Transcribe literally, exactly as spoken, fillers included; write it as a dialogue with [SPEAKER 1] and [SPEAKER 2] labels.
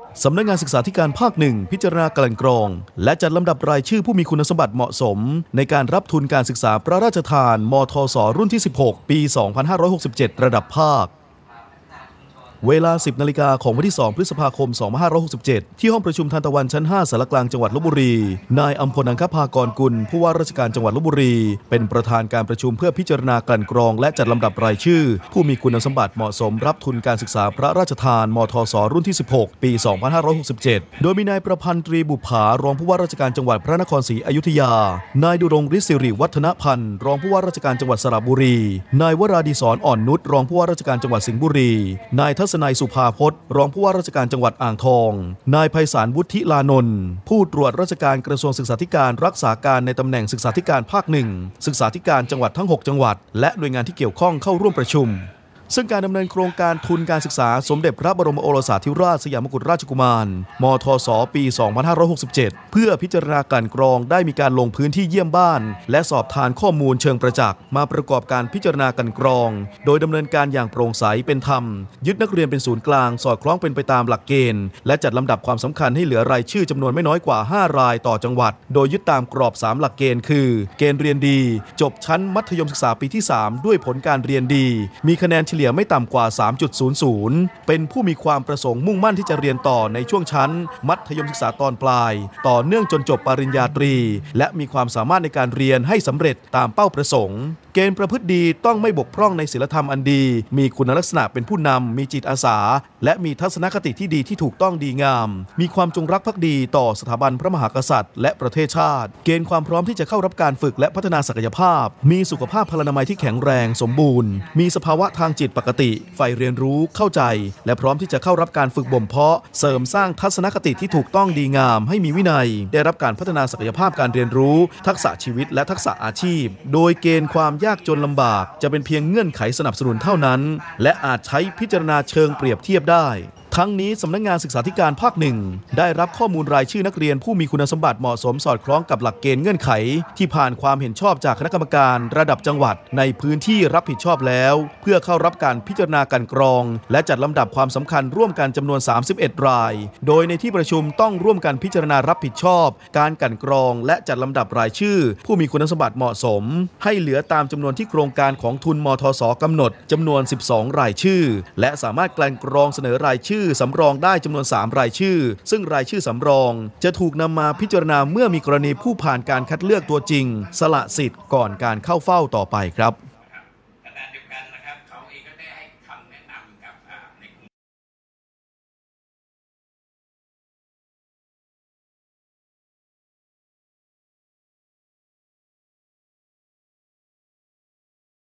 [SPEAKER 1] สำนักงานศึกษาธิการภาคหนึ่งพิจารณากลั่นกรองและจัดลำดับรายชื่อผู้มีคุณสมบัติเหมาะสมในการรับทุนการศึกษาพระราชทานมทศรุ่นที่สิบหกปีสองพันห้าร้อยหกสิบเจ็ดระดับภาคเวลา สิบนาฬิกาของวันที่สองพฤษภาคมสองพันห้าร้อยหกสิบเจ็ดที่ห้องประชุมทานตะวันชั้นห้าสารกลางจังหวัดลพบุรีนายอัมพลอังคภากรกุลผู้ว่าราชการจังหวัดลพบุรีเป็นประธานการประชุมเพื่อพิจารณากลั่นกรองและจัดลำดับรายชื่อผู้มีคุณสมบัติเหมาะสมรับทุนการศึกษาพระราชทานมทศรุ่นที่สิบหกปีสองพันห้าร้อยหกสิบเจ็ดโดยมีนายประพันธ์ตรีบุภารองผู้ว่าราชการจังหวัดพระนครศรีอยุธยานายดุรงฤทธิ์สิริวัฒนพันธ์รองผู้ว่าราชการจังหวัดสระบุรีนายวราดิศรอ่อนนุชรองผู้ว่าราชการจังหวัดสิงห์บุรีนายทัศนัยสุภาพจน์รองผู้ว่าราชการจังหวัดอ่างทองนายไพศาลวุฒิลานนท์ผู้ตรวจราชการกระทรวงศึกษาธิการรักษาการในตำแหน่งศึกษาธิการภาคหนึ่งศึกษาธิการจังหวัดทั้งหกจังหวัดและหน่วยงานที่เกี่ยวข้องเข้าร่วมประชุมซึ่งการดำเนินโครงการทุนการศึกษาสมเด็จพระบรมโอรสาธิราชสยามกุฎราชกุมารมทศปีสองพันห้าร้อยหกสิบเจ็ดเพื่อพิจารณากลั่นกรองได้มีการลงพื้นที่เยี่ยมบ้านและสอบทานข้อมูลเชิงประจักษ์มาประกอบการพิจารณากลั่นกรองโดยดำเนินการอย่างโปร่งใสเป็นธรรมยึดนักเรียนเป็นศูนย์กลางสอดคล้องเป็นไปตามหลักเกณฑ์และจัดลำดับความสำคัญให้เหลือรายชื่อจำนวนไม่น้อยกว่าห้ารายต่อจังหวัดโดยยึดตามกรอบสามหลักเกณฑ์คือเกณฑ์เรียนดีจบชั้นมัธยมศึกษาปีที่สามด้วยผลการเรียนดีมีคะแนนเฉลี่ยไม่ต่ำกว่าสามจุดศูนย์ศูนย์ เป็นผู้มีความประสงค์มุ่งมั่นที่จะเรียนต่อในช่วงชั้นมัธยมศึกษาตอนปลายต่อเนื่องจนจบปริญญาตรีและมีความสามารถในการเรียนให้สำเร็จตามเป้าประสงค์เกณฑ์ประพฤติดีต้องไม่บกพร่องในศีลธรรมอันดีมีคุณลักษณะเป็นผู้นำมีจิตอาสาและมีทัศนคติที่ดีที่ถูกต้องดีงามมีความจงรักภักดีต่อสถาบันพระมหากษัตริย์และประเทศชาติเกณฑ์ความพร้อมที่จะเข้ารับการฝึกและพัฒนาศักยภาพมีสุขภาพพลานามัยที่แข็งแรงสมบูรณ์มีสภาวะทางจิตปกติใฝ่เรียนรู้เข้าใจและพร้อมที่จะเข้ารับการฝึกบ่มเพาะเสริมสร้างทัศนคติที่ถูกต้องดีงามให้มีวินัยได้รับการพัฒนาศักยภาพการเรียนรู้ทักษะชีวิตและทักษะอาชีพโดยเกณฑ์ความยากจนลำบากจะเป็นเพียงเงื่อนไขสนับสนุนเท่านั้นและอาจใช้พิจารณาเชิงเปรียบเทียบได้ทั้งนี้สำนักงานศึกษาธิการภาคหนึ่งได้รับข้อมูลรายชื่อนักเรียนผู้มีคุณสมบัติเหมาะสมสอดคล้องกับหลักเกณฑ์เงื่อนไขที่ผ่านความเห็นชอบจากคณะกรรมการระดับจังหวัดในพื้นที่รับผิดชอบแล้วเพื่อเข้ารับการพิจารณาการกรองและจัดลำดับความสำคัญร่วมกันจำนวนสามสิบเอ็ดรายโดยในที่ประชุมต้องร่วมกันพิจารณารับผิดชอบการกลั่นกรองและจัดลำดับรายชื่อผู้มีคุณสมบัติเหมาะสมให้เหลือตามจำนวนที่โครงการของทุนมทศกำหนดจำนวนสิบสองรายชื่อและสามารถกลั่นกรองเสนอรายชื่อสำรองได้จำนวนสามรายชื่อซึ่งรายชื่อสำรองจะถูกนำมาพิจารณาเมื่อมีกรณีผู้ผ่านการคัดเลือกตัวจริงสละสิทธิ์ก่อนการเข้าเฝ้าต่อไปครับ